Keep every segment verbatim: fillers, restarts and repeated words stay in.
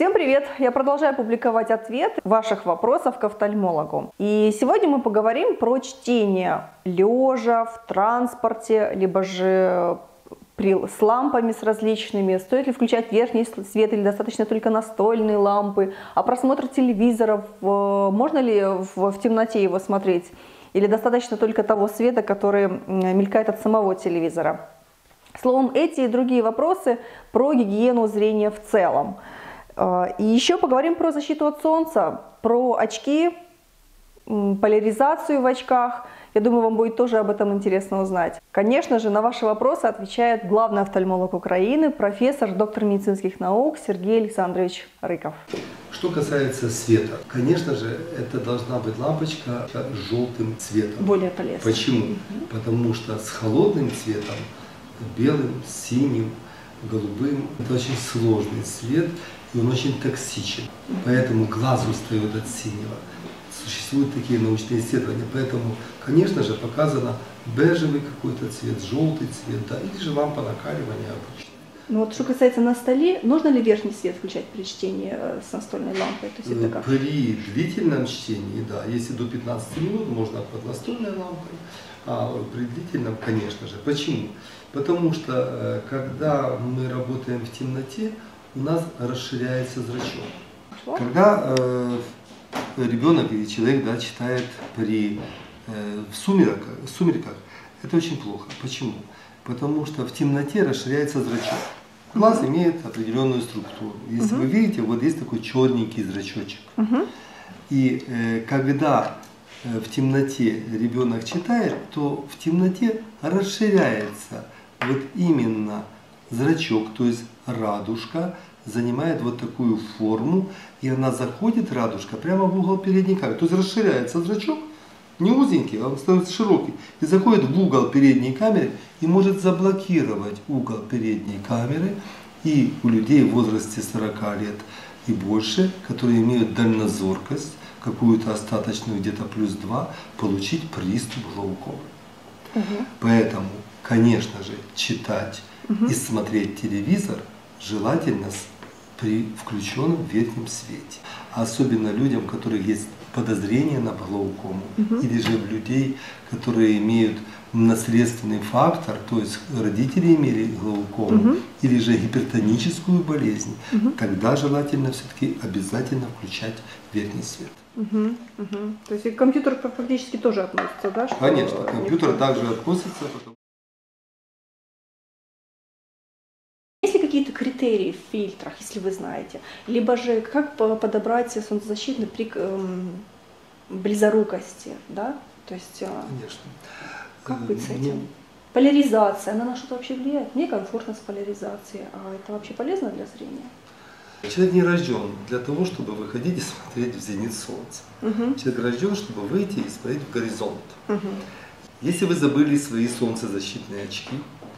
Всем привет! Я продолжаю публиковать ответы ваших вопросов к офтальмологу. И сегодня мы поговорим про чтение лежа, в транспорте, либо же при, с лампами с различными. Стоит ли включать верхний свет или достаточно только настольные лампы? А просмотр телевизоров, можно ли в, в темноте его смотреть? Или достаточно только того света, который мелькает от самого телевизора? Словом, эти и другие вопросы про гигиену зрения в целом. И еще поговорим про защиту от солнца, про очки, поляризацию в очках. Я думаю, вам будет тоже об этом интересно узнать. Конечно же, на ваши вопросы отвечает главный офтальмолог Украины, профессор, доктор медицинских наук Сергей Александрович Рыков. Что касается света, конечно же, это должна быть лампочка с желтым цветом. Более полезно. Почему? Угу. Потому что с холодным цветом, белым, синим, голубым, это очень сложный цвет. И он очень токсичен, поэтому глаз устает от синего. Существуют такие научные исследования, поэтому, конечно же, показано бежевый какой-то цвет, желтый цвет, да, или же лампа накаливания обычная. Ну вот что касается на столе, нужно ли верхний свет включать при чтении с настольной лампой? То есть это как? При длительном чтении, да, если до пятнадцати минут, можно под настольной лампой, а при длительном, конечно же. Почему? Потому что, когда мы работаем в темноте, у нас расширяется зрачок. Что? Когда э, ребенок или человек, да, читает при, э, в сумерках, в сумерках, это очень плохо. Почему? Потому что в темноте расширяется зрачок. Глаз uh-huh. имеет определенную структуру. Если uh-huh. вы видите, вот есть такой черненький зрачочек. Uh-huh. И э, когда э, в темноте ребенок читает, то в темноте расширяется вот именно зрачок, то есть радужка занимает вот такую форму, и она заходит, радужка, прямо в угол передней камеры. То есть расширяется зрачок, не узенький, а он становится широкий, и заходит в угол передней камеры и может заблокировать угол передней камеры. И у людей в возрасте сорока лет и больше, которые имеют дальнозоркость, какую-то остаточную, где-то плюс два, получить приступ глаукомы. Угу. Поэтому, конечно же, читать угу. и смотреть телевизор желательно при включенном верхнем свете. Особенно людям, у которых есть подозрение на глаукому, угу. или же людей, которые имеют наследственный фактор, то есть родители имели глаукому, угу. или же гипертоническую болезнь, угу. тогда желательно все-таки обязательно включать верхний свет. Угу, угу. То есть и компьютер фактически тоже относится, да? Что конечно, компьютер также относится. Есть ли какие-то критерии в фильтрах, если вы знаете? Либо же как подобрать солнцезащитный при эм, близорукости, да? То есть, конечно. Как быть с этим? Поляризация, она на что-то вообще влияет? Мне комфортно с поляризацией, а это вообще полезно для зрения? Человек не рожден для того, чтобы выходить и смотреть в зенит солнца. Угу. Человек рожден, чтобы выйти и смотреть в горизонт. Угу. Если вы забыли свои солнцезащитные очки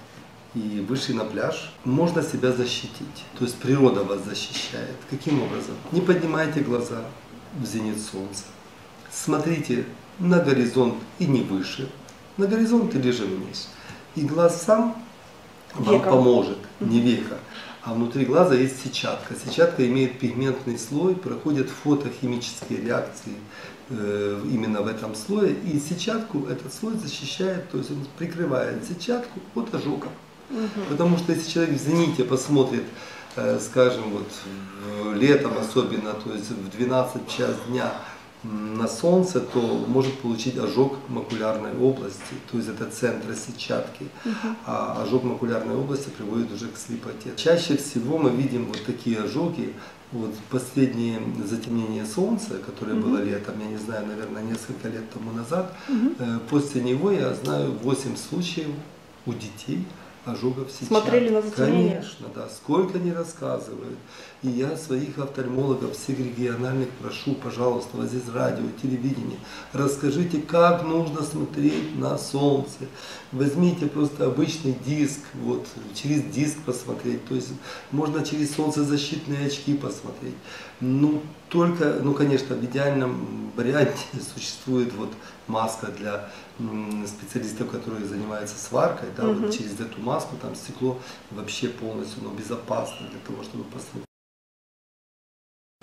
и вышли на пляж, можно себя защитить. То есть природа вас защищает. Каким образом? Не поднимайте глаза в зенит солнца. Смотрите на горизонт и не выше. На горизонт или же вниз. И глаз сам вам века. поможет, не века. А внутри глаза есть сетчатка. Сетчатка имеет пигментный слой, проходят фотохимические реакции э, именно в этом слое. И сетчатку этот слой защищает, то есть он прикрывает сетчатку от ожога. Угу. Потому что если человек в зените посмотрит, э, скажем, вот летом особенно, то есть в двенадцать час дня на солнце, то может получить ожог макулярной области, то есть это центр сетчатки, uh-huh. а ожог макулярной области приводит уже к слепоте. Чаще всего мы видим вот такие ожоги, вот последнее затемнение солнца, которое uh-huh. было летом, я не знаю, наверное, несколько лет тому назад, uh-huh. после него я знаю восемь случаев у детей ожогов сетчатки. Смотрели на затемнение? Конечно, да. Сколько они рассказывают. И я своих офтальмологов, всех региональных прошу, пожалуйста, вот здесь радио, телевидение, расскажите, как нужно смотреть на солнце. Возьмите просто обычный диск, вот, через диск посмотреть, то есть можно через солнцезащитные очки посмотреть. Ну, только, ну, конечно, в идеальном варианте существует вот маска для специалистов, которые занимаются сваркой, да, угу. вот через эту маску там стекло вообще полностью, ну, безопасно для того, чтобы посмотреть.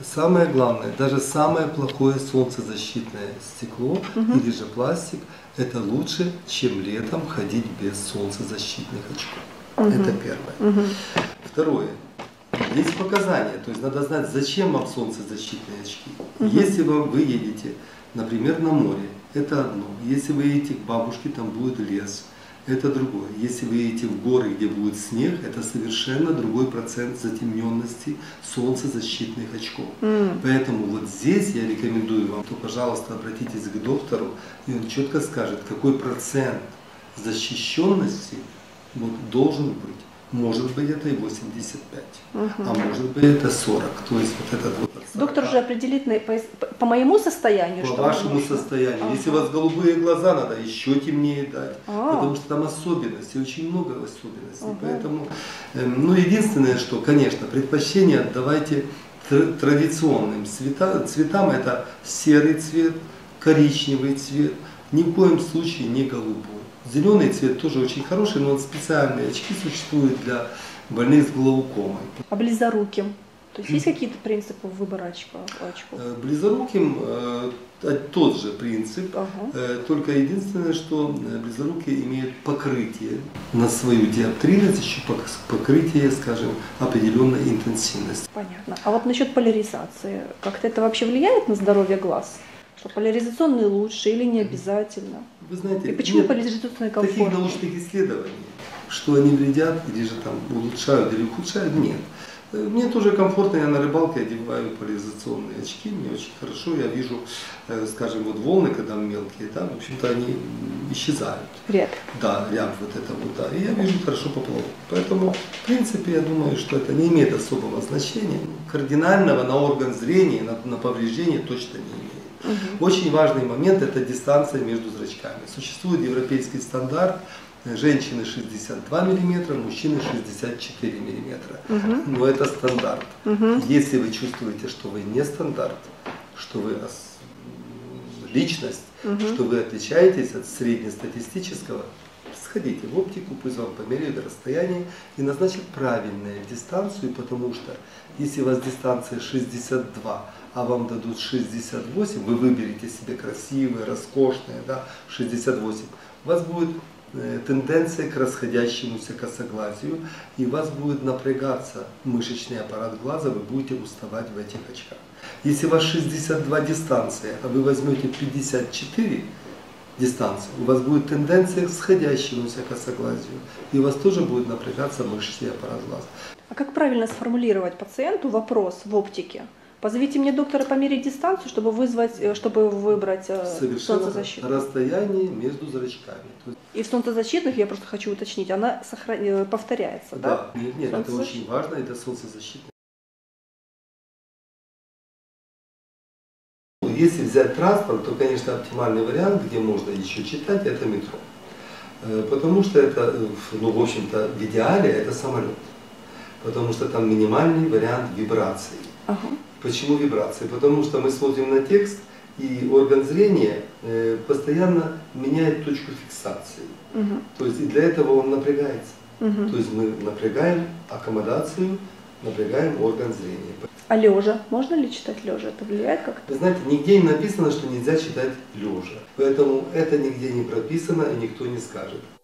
Самое главное, даже самое плохое солнцезащитное стекло Угу. или же пластик, это лучше, чем летом ходить без солнцезащитных очков. Угу. Это первое. Угу. Второе. Есть показания, то есть надо знать, зачем вам солнцезащитные очки. Угу. Если вы, вы едете, например, на море, это одно. Если вы едете к бабушке, там будет лес, это другое. Если вы едете в горы, где будет снег, это совершенно другой процент затемненности солнцезащитных очков. Mm. Поэтому вот здесь я рекомендую вам, то, пожалуйста, обратитесь к доктору, и он четко скажет, какой процент защищенности вот, должен быть. Может быть, это и восемьдесят пять, Угу. а может быть, это сорок. То есть вот этот вот от сорока. Доктор же определит на- по, по моему состоянию, По что вашему нужно. состоянию. Ага. Если у вас голубые глаза, надо еще темнее дать. А. Потому что там особенности, очень много особенностей. Ага. Поэтому, эм, ну, единственное, что, конечно, предпочтение отдавайте тр- традиционным цвета, цветам. Это серый цвет, коричневый цвет, ни в коем случае не голубой. Зеленый цвет тоже очень хороший, но вот специальные очки существуют для больных с глаукомой. А близоруким? То есть есть какие-то принципы выбора очков? очков? Э, Близоруким э, тот же принцип, Ага. э, только единственное, что э, близорукие имеют покрытие на свою диоптрию, за счет пок- покрытия, скажем, определенной интенсивности. Понятно. А вот насчет поляризации, как-то это вообще влияет на здоровье глаз? Что поляризационные лучше или не обязательно? Вы знаете, И почему нет поляризационные таких комфортнее? научных исследований, что они вредят или же там улучшают или ухудшают, нет. Э, Мне тоже комфортно, я на рыбалке одеваю поляризационные очки, мне очень хорошо, я вижу, э, скажем, вот волны, когда мелкие, да, в общем-то они м, исчезают. Ряд. Да, рябь вот это вот, да, и я вижу хорошо поплавок. Поэтому, в принципе, я думаю, что это не имеет особого значения. Кардинального на орган зрения, на, на повреждение точно не имеет. Угу. Очень важный момент – это дистанция между зрачками. Существует европейский стандарт, женщины шестьдесят два миллиметра, мужчины шестьдесят четыре миллиметра. Угу. Но это стандарт. Угу. Если вы чувствуете, что вы не стандарт, что вы ос- личность, Угу. что вы отличаетесь от среднестатистического, сходите в оптику, пусть вам померяют расстояние и назначат правильную дистанцию, потому что если у вас дистанция шестьдесят два, а вам дадут шестьдесят восемь, вы выберете себе красивые, роскошные, да, шестьдесят восемь, у вас будет э, тенденция к расходящемуся косоглазию, и у вас будет напрягаться мышечный аппарат глаза, вы будете уставать в этих очках. Если у вас шестьдесят два дистанция, а вы возьмете пятьдесят четыре дистанцию, у вас будет тенденция к сходящемуся косоглазию, и у вас тоже будет напрягаться мышечный аппарат глаза. А как правильно сформулировать пациенту вопрос в оптике? Позовите мне доктора померить дистанцию, чтобы вызвать, э, чтобы выбрать э, Совершенно солнцезащиту. расстояние между зрачками. То есть, И в солнцезащитных, я просто хочу уточнить, она сохра- э, повторяется, да? да, нет, нет, это Солнцезащит- очень важно, это солнцезащитное. Если взять транспорт, то, конечно, оптимальный вариант, где можно еще читать, это метро. Э, Потому что это, э, ну, в общем-то, в идеале это самолет. Потому что там минимальный вариант вибрации. Ага. Почему вибрации? Потому что мы смотрим на текст, и орган зрения э, постоянно меняет точку фиксации. Угу. То есть и для этого он напрягается. Угу. То есть мы напрягаем аккомодацию, напрягаем орган зрения. А лежа? Можно ли читать лежа? Это влияет как-то? Вы знаете, нигде не написано, что нельзя читать лежа. Поэтому это нигде не прописано и никто не скажет.